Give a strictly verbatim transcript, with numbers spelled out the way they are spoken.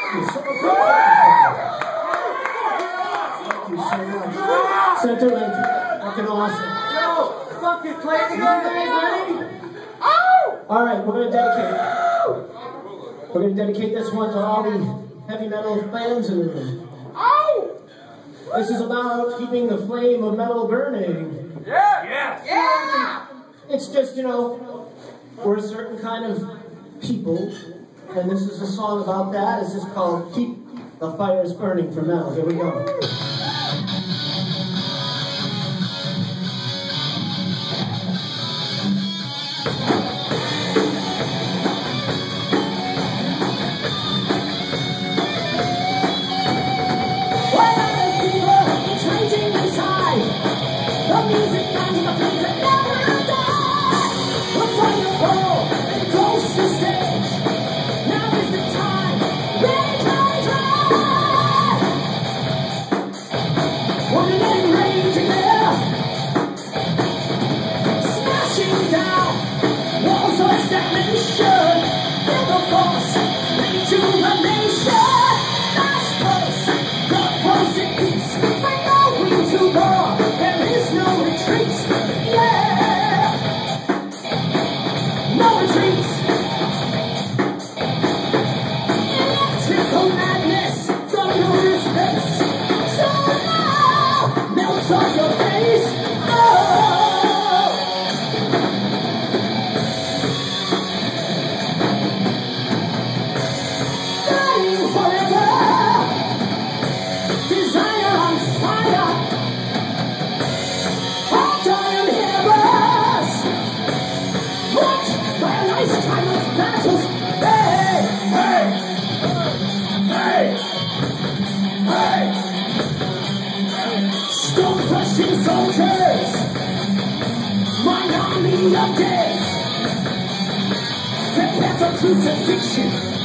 Thank you so much. Sentiment, fucking awesome. Yo, fucking play it again. Ready? Oh! Alright, we're gonna dedicate. We're gonna dedicate this one to all the heavy metal fans in the room. Oh! This is about keeping the flame of metal burning. Yeah! Yeah! Yeah! It's just, you know, we're a certain kind of people, and this is a song about that. It's just called Keep the Fires Burning for Metal. Here we go. Soldiers, my army of death, prepare for crucifixion.